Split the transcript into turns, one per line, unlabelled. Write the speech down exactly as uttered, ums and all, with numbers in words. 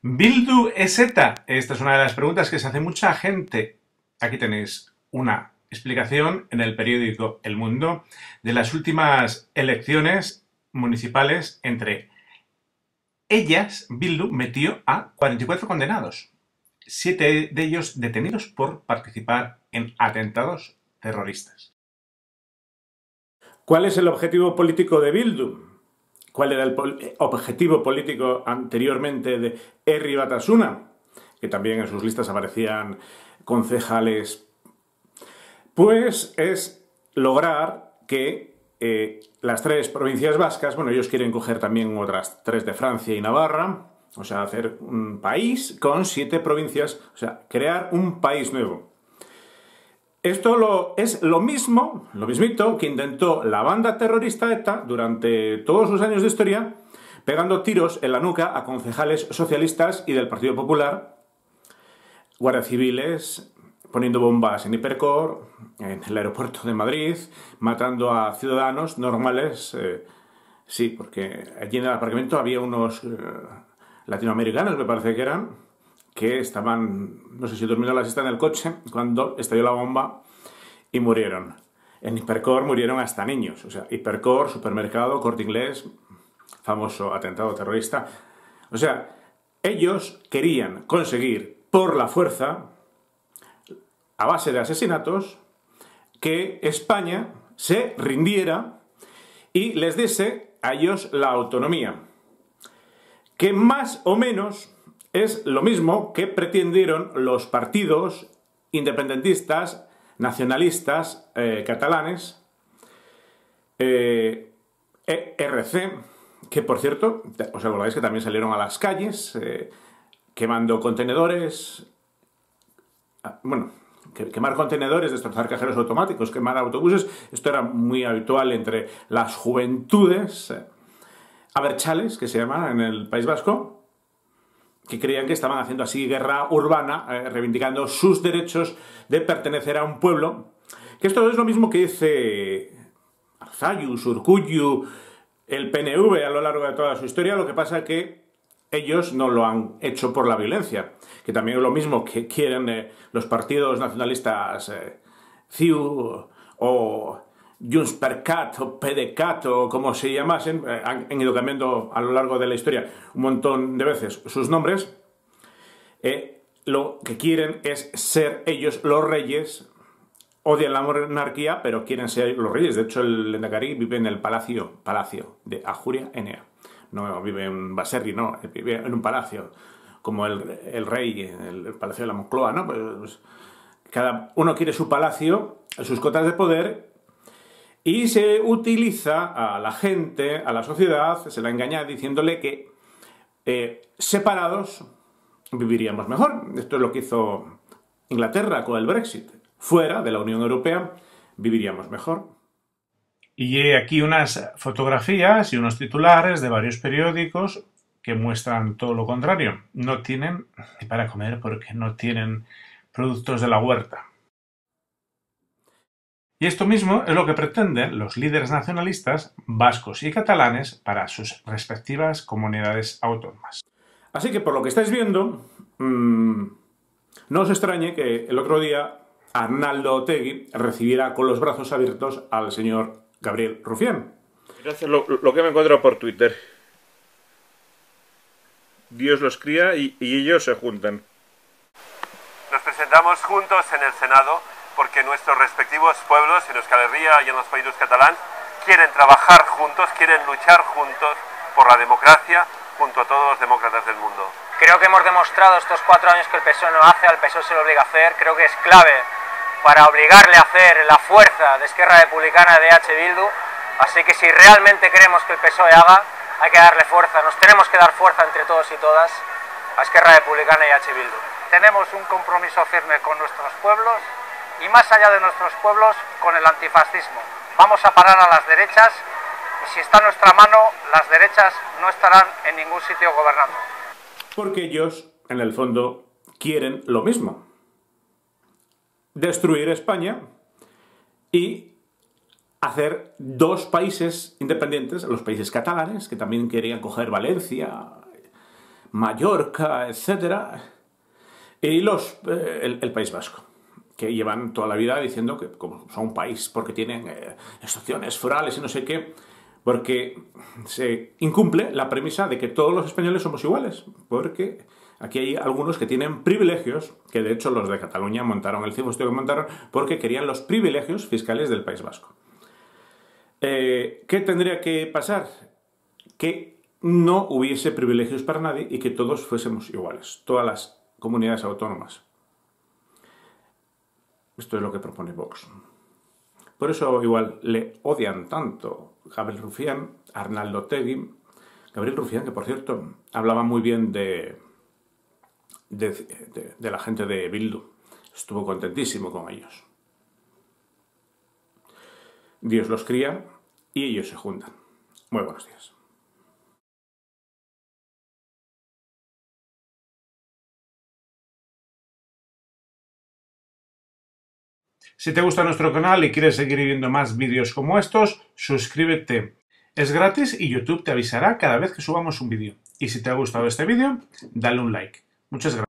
¿Bildu es ETA? Esta es una de las preguntas que se hace mucha gente. Aquí tenéis una explicación en el periódico El Mundo de las últimas elecciones municipales. Entre ellas, Bildu metió a cuarenta y cuatro condenados, siete de ellos detenidos por participar en atentados terroristas.
¿Cuál es el objetivo político de Bildu? ¿Cuál era el pol- objetivo político anteriormente de Herri Batasuna? Que también en sus listas aparecían concejales. Pues es lograr que eh, las tres provincias vascas, bueno, ellos quieren coger también otras tres de Francia y Navarra, o sea, hacer un país con siete provincias, o sea, crear un país nuevo. Esto lo, es lo mismo, lo mismito que intentó la banda terrorista ETA durante todos sus años de historia, pegando tiros en la nuca a concejales socialistas y del Partido Popular, guardias civiles, poniendo bombas en Hipercor, en el aeropuerto de Madrid, matando a ciudadanos normales. Eh, sí, porque allí en el aparcamiento había unos eh, latinoamericanos, me parece que eran, que estaban, no sé si durmiendo la siesta en el coche, cuando estalló la bomba y murieron. En Hipercor murieron hasta niños. O sea, Hipercor, supermercado, Corte Inglés, famoso atentado terrorista. O sea, ellos querían conseguir por la fuerza, a base de asesinatos, que España se rindiera y les diese a ellos la autonomía. Que más o menos es lo mismo que pretendieron los partidos independentistas, nacionalistas, eh, catalanes, eh, E R C, que por cierto, os acordáis que también salieron a las calles eh, quemando contenedores, bueno, quemar contenedores, destrozar cajeros automáticos, quemar autobuses. Esto era muy habitual entre las juventudes eh, abertzales, que se llaman en el País Vasco, que creían que estaban haciendo así guerra urbana, eh, reivindicando sus derechos de pertenecer a un pueblo. Que esto es lo mismo que dice Arzallus, Urkullu, el P N V a lo largo de toda su historia. Lo que pasa es que ellos no lo han hecho por la violencia, que también es lo mismo que quieren eh, los partidos nacionalistas eh, C I U o Junts per Cat o P D C A T o como se llamasen, eh, han, han ido cambiando a lo largo de la historia un montón de veces sus nombres. Eh, lo que quieren es ser ellos los reyes. Odian la monarquía, pero quieren ser los reyes. De hecho, el Lehendakari vive en el palacio, palacio de Ajuria Enea. No vive en Baserri, no, vive en un palacio, como el, el rey, el, el palacio de la Moncloa, ¿no? Pues, cada uno quiere su palacio, sus cotas de poder, y se utiliza a la gente, a la sociedad, se la engaña diciéndole que eh, separados viviríamos mejor. Esto es lo que hizo Inglaterra con el Brexit. Fuera de la Unión Europea viviríamos mejor.
Y he aquí unas fotografías y unos titulares de varios periódicos que muestran todo lo contrario. No tienen ni para comer porque no tienen productos de la huerta. Y esto mismo es lo que pretenden los líderes nacionalistas vascos y catalanes para sus respectivas comunidades autónomas.
Así que por lo que estáis viendo, mmm, no os extrañe que el otro día Arnaldo Otegi recibiera con los brazos abiertos al señor Gabriel Rufián.
Gracias, lo, lo que me he encontrado por Twitter. Dios los cría y, y ellos se juntan.
Nos presentamos juntos en el Senado porque nuestros respectivos pueblos, en Euskal Herria y en los países catalanes, quieren trabajar juntos, quieren luchar juntos por la democracia junto a todos los demócratas del mundo.
Creo que hemos demostrado estos cuatro años que el P S O E no hace, al P S O E se lo obliga a hacer. Creo que es clave para obligarle a hacer la fuerza de Esquerra Republicana de H. Bildu. Así que si realmente queremos que el P S O E haga, hay que darle fuerza. Nos tenemos que dar fuerza entre todos y todas a Esquerra Republicana y H. Bildu.
Tenemos un compromiso firme con nuestros pueblos y más allá de nuestros pueblos con el antifascismo. Vamos a parar a las derechas y si está en nuestra mano, las derechas no estarán en ningún sitio gobernando.
Porque ellos, en el fondo, quieren lo mismo. Destruir España y hacer dos países independientes, los países catalanes, que también querían coger Valencia, Mallorca, etcétera, y los, eh, el, el País Vasco, que llevan toda la vida diciendo que como son un país porque tienen eh, estaciones forales y no sé qué, porque se incumple la premisa de que todos los españoles somos iguales, porque aquí hay algunos que tienen privilegios, que de hecho los de Cataluña montaron el cifusto que montaron porque querían los privilegios fiscales del País Vasco. Eh, ¿Qué tendría que pasar? Que no hubiese privilegios para nadie y que todos fuésemos iguales, todas las comunidades autónomas. Esto es lo que propone Vox. Por eso igual le odian tanto Gabriel Rufián, Arnaldo Otegi. Gabriel Rufián, que por cierto hablaba muy bien de, de, de, de la gente de Bildu. Estuvo contentísimo con ellos. Dios los cría y ellos se juntan. Muy buenos días.
Si te gusta nuestro canal y quieres seguir viendo más vídeos como estos, suscríbete. Es gratis y YouTube te avisará cada vez que subamos un vídeo. Y si te ha gustado este vídeo, dale un like. Muchas gracias.